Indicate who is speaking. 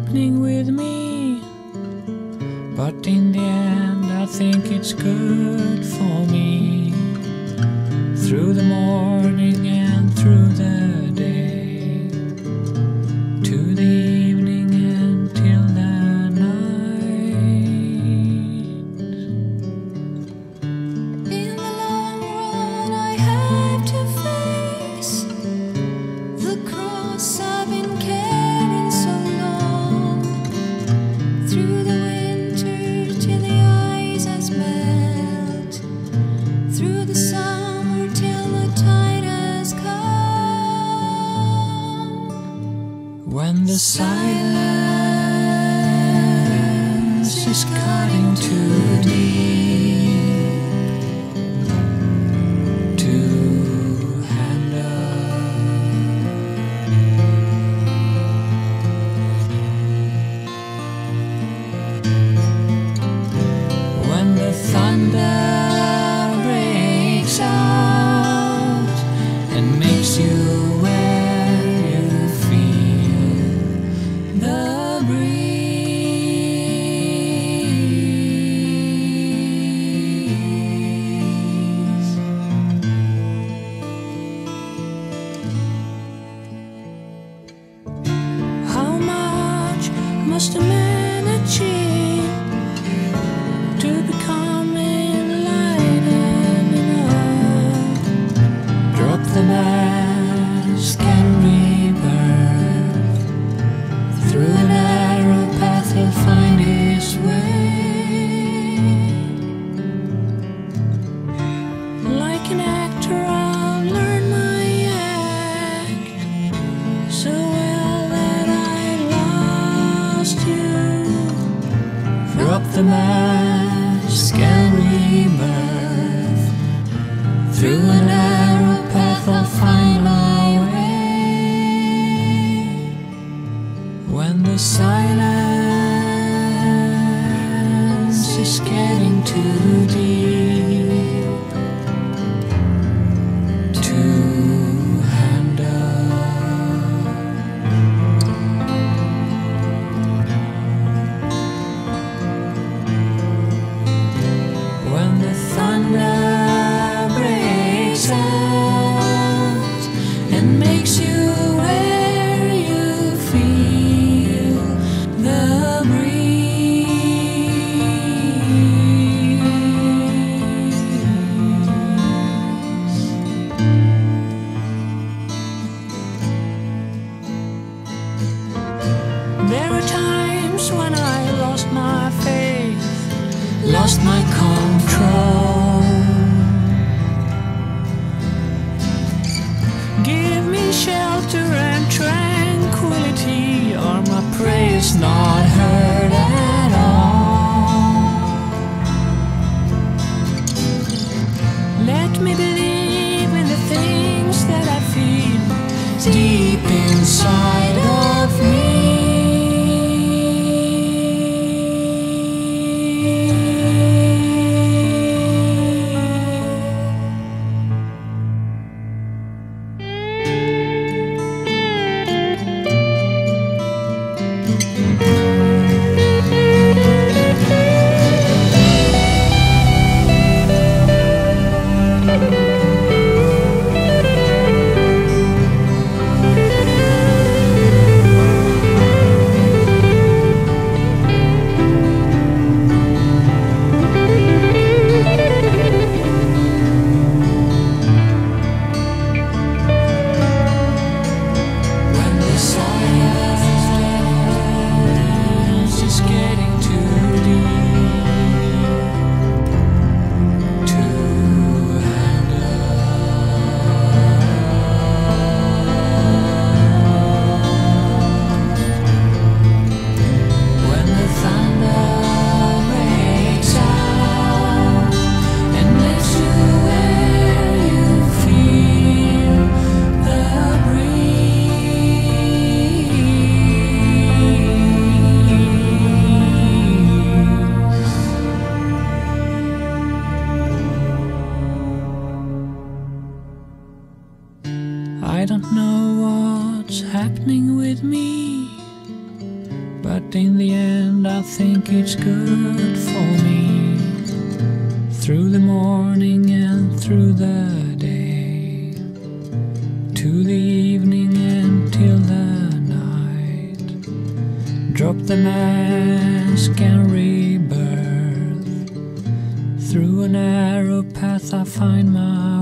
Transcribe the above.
Speaker 1: happening with me, but in the end I think it's good for me. Through the morning and through the day, to the evening and till the night.
Speaker 2: In the long run I have to face the cross I've been carrying so long. Through the winter till the ice has melt, through the summer till the tide has come.
Speaker 1: When the silence is cutting too deep to handle, when the thunder breaks out and makes you where you feel the breeze. How much must a man achieve to become enlightened enough? Drop the mask and rebirth. Through a narrow path he'll find his way. Like an actor I'll learn my act so well that I lost you. Drop the mask and rebirth. Through a narrow path I'll find my way. When the silence is getting too deep to handle, when the thunder breaks out and makes you where you feel the breeze. There are times when I lost my faith, lost my control. Give me shelter and tranquility, or my prayers not heard at all. Let me believe in the things that I feel deep inside of me. I don't know what's happening with me, but in the end I think it's good for me. Through the morning and through the day, to the evening and till the night. Drop the mask and rebirth. Through a narrow path I find my